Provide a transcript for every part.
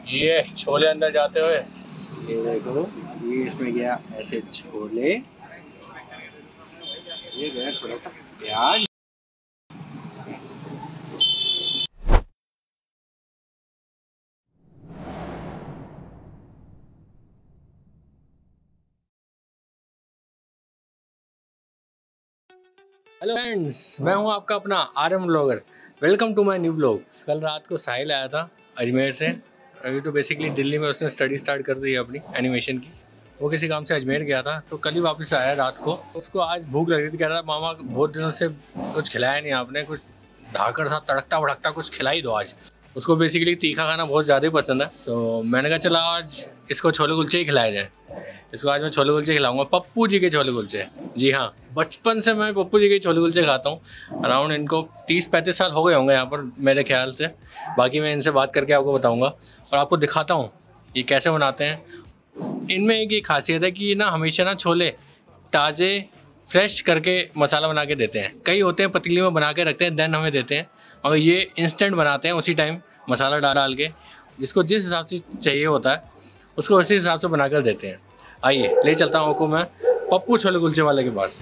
ये छोले अंदर जाते हुए, ये देखो, ये इसमें गया ऐसे छोले, ये गया थोड़ा सा प्याज। हेलो फ्रेंड्स, मैं हूं आपका अपना RM vlogger. Welcome to my new vlog. कल रात को साहिल आया था अजमेर से। अभी तो बेसिकली दिल्ली में उसने स्टडी स्टार्ट कर दी है अपनी एनिमेशन की। वो किसी काम से अजमेर गया था तो कल ही वापस आया रात को। उसको आज भूख लग रही थी, कह रहा मामा बहुत दिनों से कुछ खिलाया नहीं आपने, कुछ धाकड़ सा तड़कता भड़कता कुछ खिला ही दो आज। उसको बेसिकली तीखा खाना बहुत ज़्यादा ही पसंद है, तो मैंने कहा चला आज इसको छोले कुलचे ही खिलाया जाए। इसको आज मैं छोले कुलचे खिलाऊंगा, पप्पू जी के छोले कुलचे। जी हाँ, बचपन से मैं पप्पू जी के छोले कुलचे खाता हूँ। अराउंड इनको 30-35 साल हो गए होंगे यहाँ पर मेरे ख्याल से। बाकी मैं इनसे बात करके आपको बताऊँगा और आपको दिखाता हूँ ये कैसे बनाते हैं। इनमें एक ये खासियत है कि ना हमेशा ना छोले ताज़े फ्रेश करके मसाला बना के देते हैं। कई होते हैं पतीली में बना के रखते हैं देन हमें देते हैं, और ये इंस्टेंट बनाते हैं उसी टाइम मसाला डाल के। जिसको जिस हिसाब से चाहिए होता है उसको उसी हिसाब से बनाकर देते हैं। आइए ले चलता हूँ आपको मैं पप्पू छोले कुलचे वाले के पास।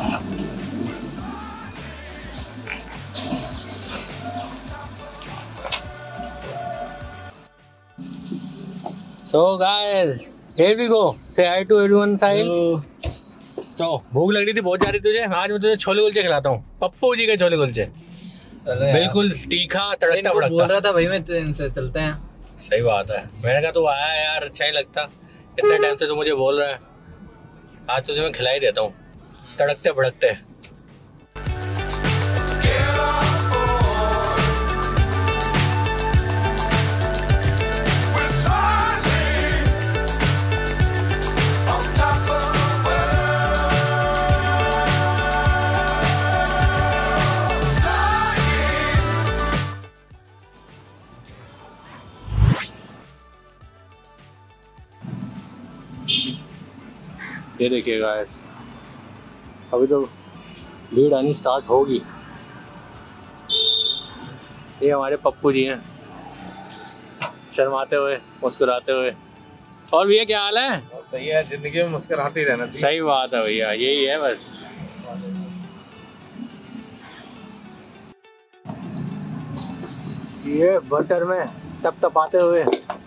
So guys, here we go. Say hi to everyone, Sahil. So भूख लग रही थी बहुत जा रही तुझे, आज मैं तुझे छोले कुलचे खिलाता हूँ, पप्पू जी के छोले कुलचे। बिल्कुल तीखा तड़कता भड़कता। बोल रहा था भाई मैं इनसे चलते हैं। सही बात है, मैंने कहा तू आया यार, अच्छा ही लगता। इतने टाइम से तू मुझे बोल रहा है, आज तुझे मैं खिला ही देता हूँ तड़कते भड़कते। ये देखिए गाइस, अभी तो भीड़ आनी स्टार्ट होगी। ये हमारे पप्पू जी हैं, शर्माते हुए मुस्कुराते हुए। और भैया क्या हाल है? सही है, जिंदगी में मुस्कुराते ही रहना चाहिए। सही बात है भैया, यही है बस। ये बटर में तपतपाते हुए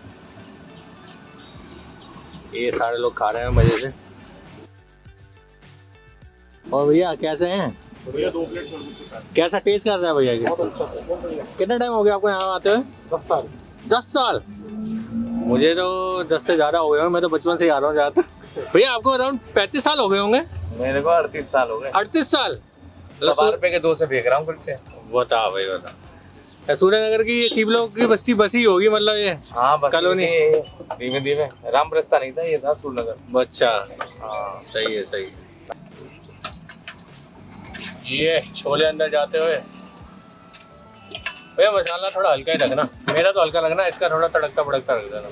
ये सारे लोग खा रहे हैं मजे से। और भैया कैसे हैं? भैया 2 प्लेट कैसा टेस्ट करता है भैया? कितना टाइम हो गया आपको यहाँ आते हुए? 10 साल। 10 साल? मुझे तो 10 से ज़्यादा हो गए होंगे, मैं तो बचपन से ही आ रहा हूँ ज़्यादातर। भैया आपको अराउंड 35 साल हो गए होंगे? मेरे को 38 साल हो गए। 38 साल? 12 रुपए के 2 से फेंक रहा हूँ कुलचे। बता भाई बता। सूर्यनगर की ये सीप लोग की बस्ती बसी होगी, मतलब ये? हाँ बस कॉलोनी। धीमे धीमे, रामप्रस्था नहीं था, ये था सूर्यनगर। अच्छा हाँ सही है सही। ये छोले अंदर जाते हुए। भैया मसाला थोड़ा हल्का ही रखना, मेरा तो हल्का लगना, इसका थोड़ा तड़कता भड़कता रख देना।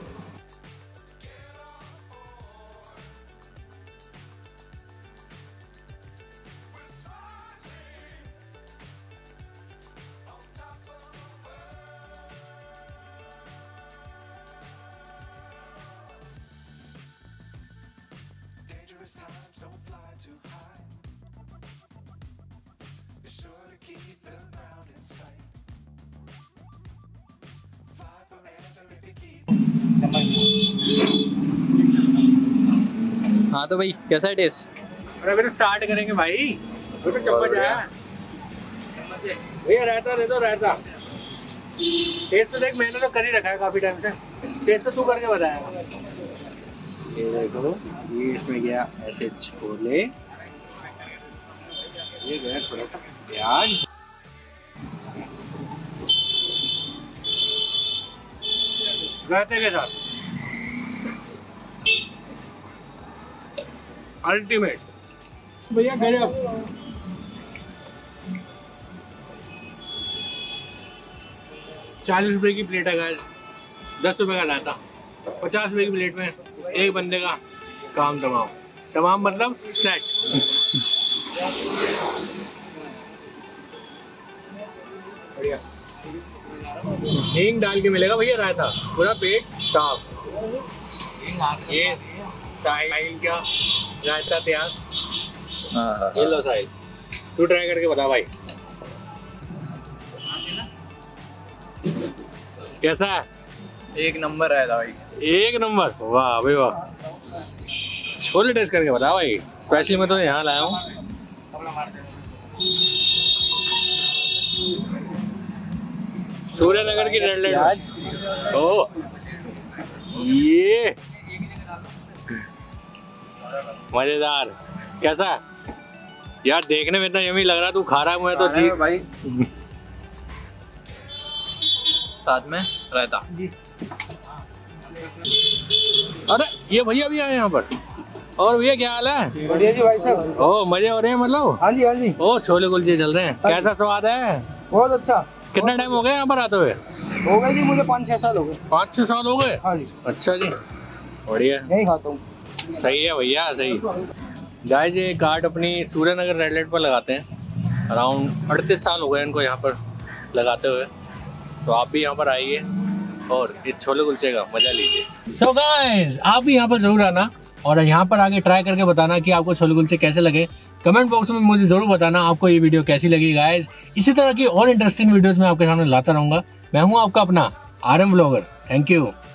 हाँ तो भाई कैसा है टेस्ट? अरे फिर स्टार्ट करेंगे भाई। तो चम्मच आया भैया, रहता दे दो रहता। टेस्ट तो देख, मैंने तो कर ही रखा है काफी टाइम से। टेस्ट तो तू करके बताया। ये देखो, ये इसमें गया ऐसे छोले, ये गया थोड़ा सा प्याज, रायते के साथ अल्टीमेट भैया गजब। 40 रुपए की प्लेट है गाइस, 10 रुपए का लाता। 50 रुपए की प्लेट में एक बंदे का काम तमाम। तमाम मतलब सेट। बढ़िया। हींग डाल के मिलेगा भैया रायता, पूरा पेट साफ। ये साहिल का रायता तैयार। ये लो साहिल, तू ट्राई करके बता भाई कैसा है। एक नंबर है भाई, एक नंबर, वाह भाई वाह। छोले टेस्ट करके बता भाई, स्पेशली मैं तो यहाँ लाया हूँ। सूर्यनगर की रेड लाइट। ओ ये मजेदार, कैसा है यार? देखने में इतना यमी लग रहा, तू खा रहा है, मैं तो ठीक भाई। साथ में रायता। अरे ये भैया भी आए यहाँ पर। और भैया क्या हाल है? बढ़िया जी भाई साहब। ओ मजे हो रहे हैं मतलब? हाँ जी हाँ जी। ओ छोले कुलचे चल रहे हैं, कैसा स्वाद है? बहुत अच्छा। कितना टाइम हो गया यहाँ पर आते हुए? हो गए जी मुझे 5-6 साल हो गए। 5-6 साल हो गए? हाँ जी। अच्छा जी, बढ़िया, यही खाता हूँ। सही है भैया, सही। गाइस ये कार्ड अपनी सूर्यनगर रेड लाइट पर लगाते हैं। अराउंड 38 साल हो गए इनको यहाँ पर लगाते हुए। तो आप भी यहाँ पर आइए और इस छोले कुलचे का मजा लीजिए। सो गाइस आप भी यहाँ पर जरूर आना और यहाँ पर आके ट्राई करके बताना कि आपको छोले कुलचे कैसे लगे। कमेंट बॉक्स में मुझे जरूर बताना आपको ये वीडियो कैसी लगी गाइस। इसी तरह की और इंटरेस्टिंग वीडियोस मैं आपके सामने लाता रहूंगा। मैं हूँ आपका अपना RM व्लॉगर। Thank you.